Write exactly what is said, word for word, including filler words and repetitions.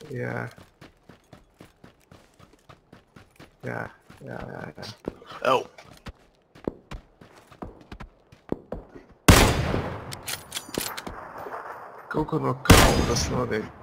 Yeah. Yeah, yeah, yeah, yeah. Oh. Koliko nokauta smo ovdje